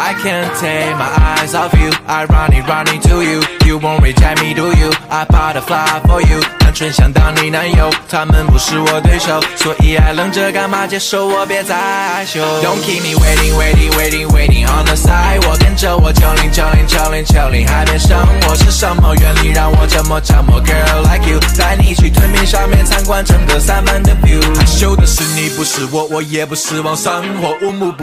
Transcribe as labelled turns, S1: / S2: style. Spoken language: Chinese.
S1: I can't take my eyes off you. I running to you. You won't reject me, do you? I butterfly for you. 单纯想当你男友，他们不是我对手，所以爱愣着干嘛接受我，别再害羞。Don't keep me waiting on the side。我跟着我90，海边生活是什么原理让我这么girl like you？ 带你去屯兵上面参观整个3万的 view。害羞的是你，不是我，我也不是往生活无目不。